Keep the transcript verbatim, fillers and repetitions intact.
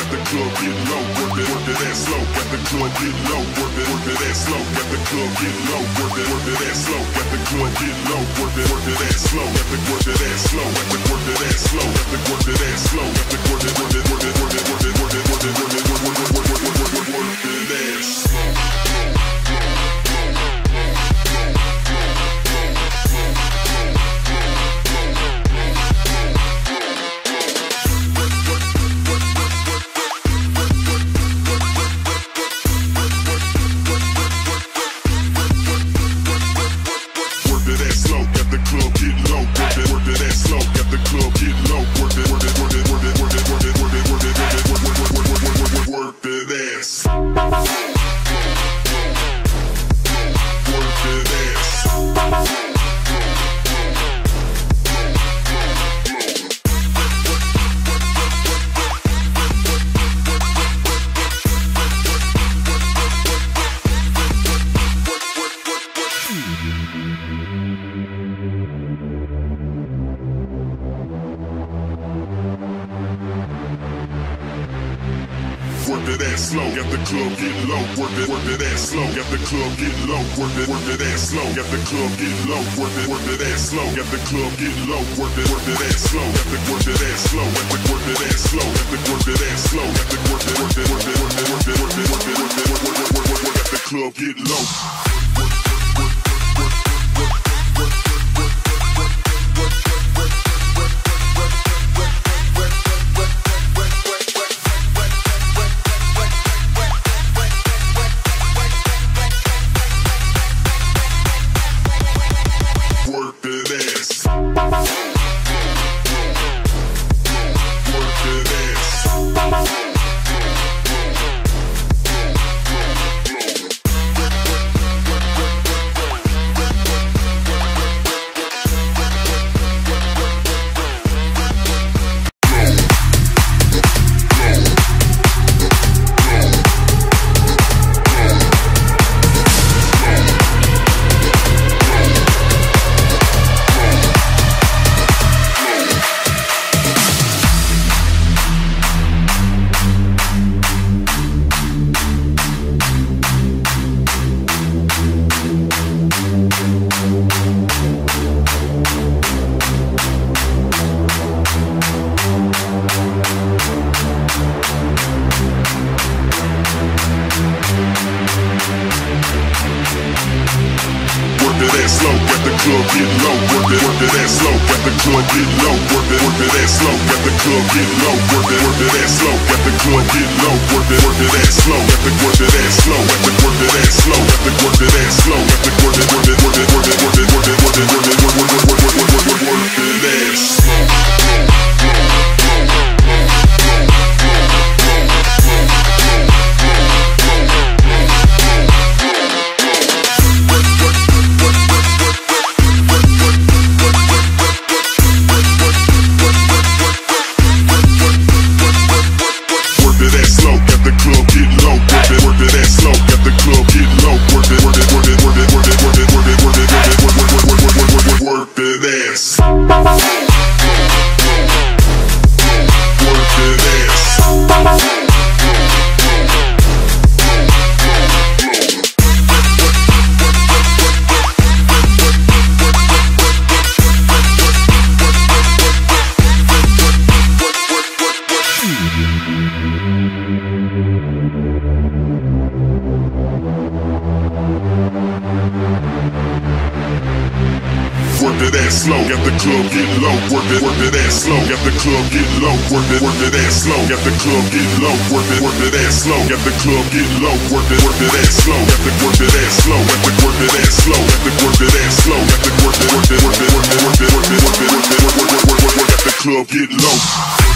at the club get low, work it, work it that slow, at the club get low, work it, work it that slow, at the club get low, work it, work it that slow, at the club get low, work it, work it that slow, at the work it that slow, at the work it that slow, at the work it that slow, at the work it, work it, work it, work it, work it, work it, work it, work it, work it, work it, work it, work it, work it that slow. Work it that slow, got the club get low. Work it, work it that slow, got the club get low. Work it, work it that slow, got the club get low. Work it, work it that slow, got the club get low. Work it, work it that slow, got the work it that slow. Got the work it that slow, got the work it that slow. Got the work it, work it, work it, work it, work it, work it, work it, work it, work it, work it, got the club get low. Slow, got the club get low. Work it, work it that slow, got the club get low. Work it, work it that slow, got the club get low. Work it, work it that slow, got the club get low. Work it, work it that slow, got the work it that slow. Got the work it that slow, got the work it that slow. Got the work it, work it, work it, work it, work it, work it, work it, work it, work it, work it, work it, work it, work it that slow. Work it that slow, got the club get low. Work it, work it that slow, got the club get low. Work it, work it that slow, got the club get low. Work it, work it that slow, got the club get low. Work it, work it that slow, got the work it that slow. Got the work it that slow, got the work it that slow. Got the work it, work it, work it, work it, work it, work it, work it, work it, work it, work it, work it, got the club get low.